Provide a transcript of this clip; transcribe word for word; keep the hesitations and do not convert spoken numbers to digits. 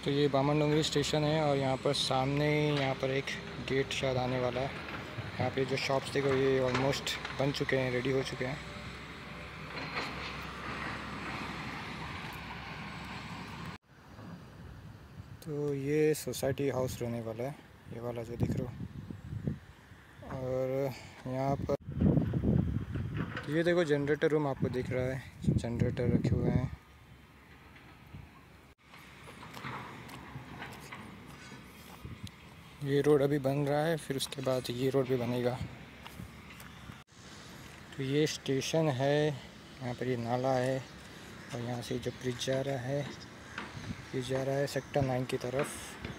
तो ये बामन डोंगरी स्टेशन है और यहाँ पर सामने यहाँ पर एक गेट शायद आने वाला है। यहाँ पे जो शॉप्स देखो ये ऑलमोस्ट बन चुके हैं, रेडी हो चुके हैं। तो ये सोसाइटी हाउस रहने वाला है, ये वाला जो दिख रहा हो। और यहाँ पर ये देखो जनरेटर रूम आपको दिख रहा है, जनरेटर रखे हुए हैं। ये रोड अभी बन रहा है, फिर उसके बाद ये रोड भी बनेगा। तो ये स्टेशन है, यहाँ पर ये नाला है और यहाँ से जो ब्रिज जा रहा है, ये जा रहा है सेक्टर नाइन की तरफ।